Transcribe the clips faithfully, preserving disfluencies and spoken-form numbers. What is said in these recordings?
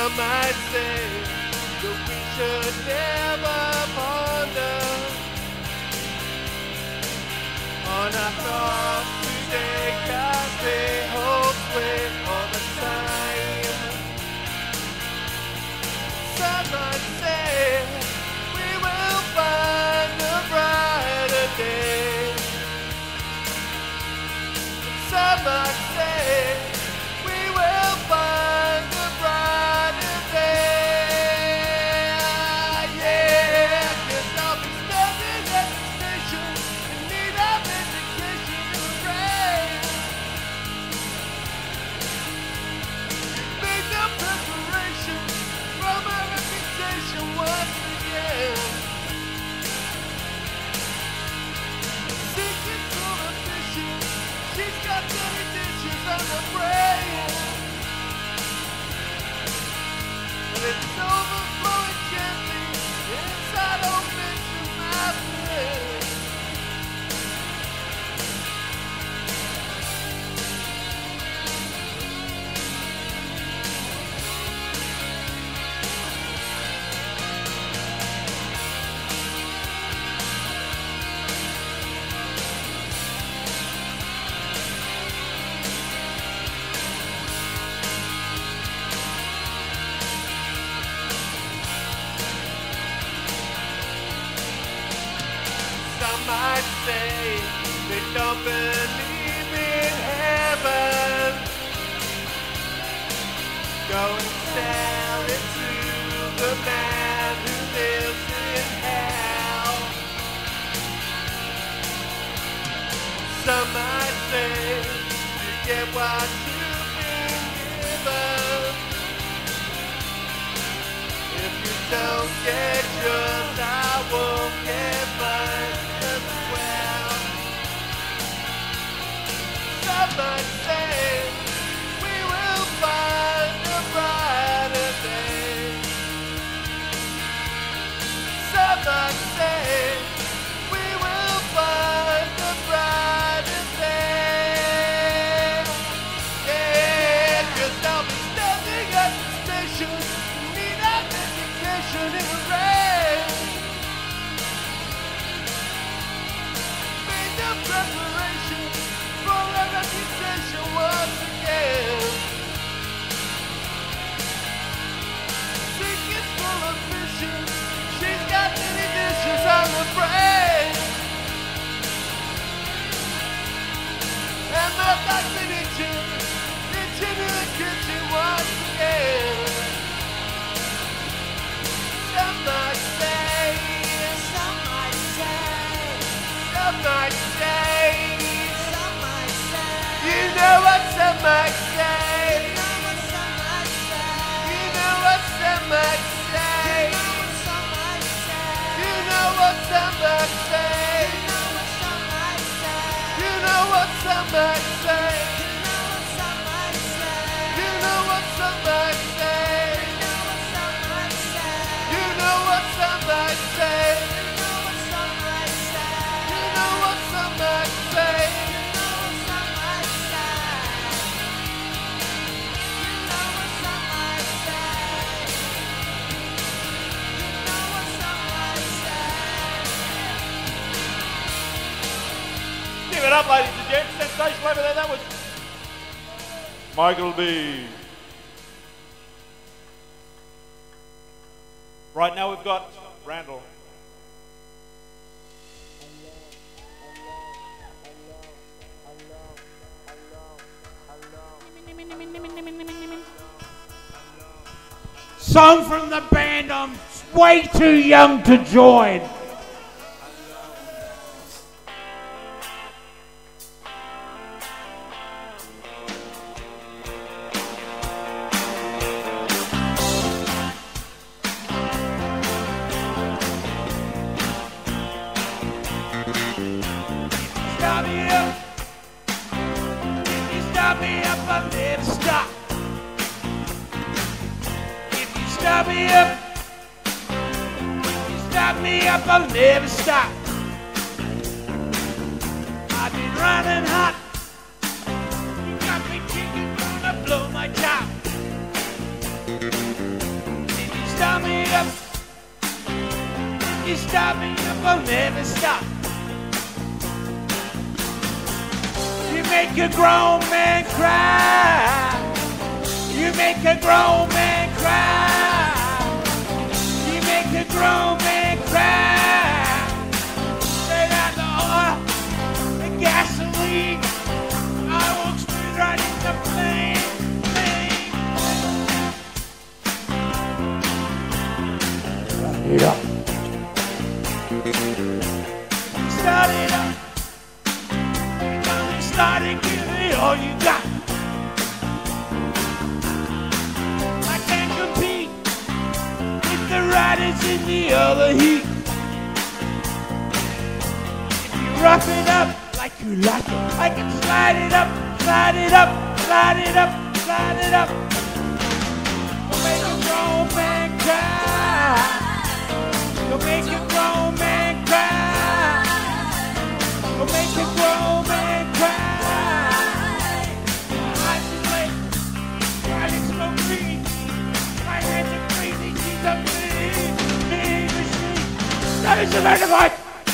Some might say that we should never ponder on our thoughts today, 'cause they hold sway all the time. Some might say we will find a brighter day. Some might say we will find a brighter day. Yeah, 'cause I'll be standing at the station in need of education and rain. Make the preparation for my reputation once again. Seeking for a vision, she's got dirty dishes on her brain. And it's overflowing gently inside old Mitch's mouth. Some might say they don't believe in heaven. Go and tell it to the man who lives in hell. Some might say you get what you've been given. If you don't get yours, I won't get mine as well. Some might say we will find a brighter day. Some might say we will find a brighter day. Yeah, 'cause I'll be standing at the station in need of education in the rain. Made the preparation for a reputation once again. Seeking full of vision, she's got many dishes on the brain. And my thoughts been itching, itching in the kitchen once again. Some might say, Some might say, some might say, some might say, you know what some might say, know what some might say, you know what some might say, know what some might say, you know what some might say, know what some might say, you know what some might say, know what some might say, you know what some might say, know what some might say, you know what some might say, know what some might say, you know what some might say. know what some might say, know what some might say, know what some might say. Give it up, ladies and gents. Sensational over there. That was Michael B. Right now we've got Randall. Song from the band I'm way too young to join. Stop me up. If you stop me up, I'll never stop. If you stop me up, you stop me up, I'll never stop. I've been running hot. You got me kicking, gonna blow my top. You stop me up, I'll never stop. You make a grown man cry. You make a grown man cry. You make a grown man cry. Straight out the oil, the gasoline. I walk straight right into flame, flame. Start it up. Start it up. Start it, give it all you got. I can't compete with the riders in the other heat. If you rough it up like you like it, I can slide it up, slide it up, slide it up, slide it up. You'll make a grown man cry. You'll make a grown man cry. You'll make a grown man cry. Eyes are late, riding so green. My hands are crazy, she's a mean, mean machine. That is the magnified.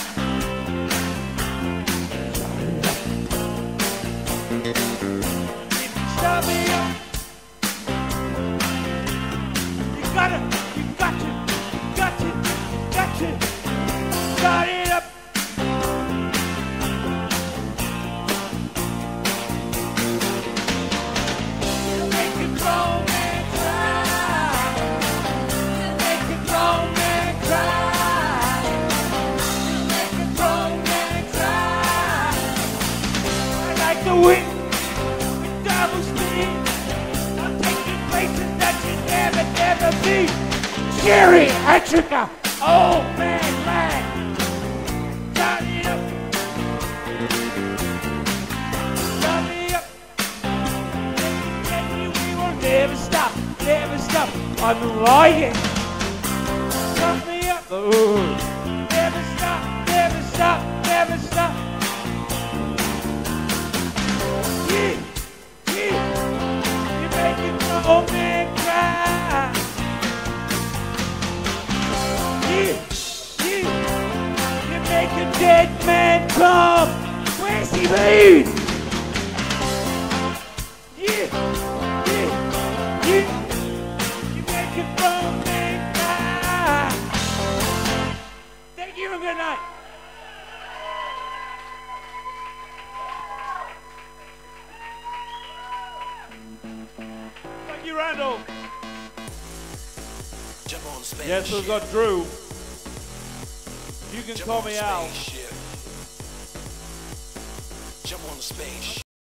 Stop me up. You gotta, you got to, got to, got to. Start it up. You make a grown man cry. You make a grown man cry. You make a grown man cry. I like the wind with double speed. I'll take you places that you never, never be. Scary, Africa, old man land. Start it up. Start me up. And we will never stop, never stop. I'm lying. Start me up. Oh. Never stop, never stop, never stop. Yeah, yeah. You make it for old man cry. Yeah, yeah. You make a dead man come. Where's he been? Yeah, yeah, yeah. You make a grown man cry. Thank you and good night. Thank you, Randall. Jump on the spaceship. Yes, we've got Drew. You can Jump call on me the Al. spaceship. Jump on the spaceship.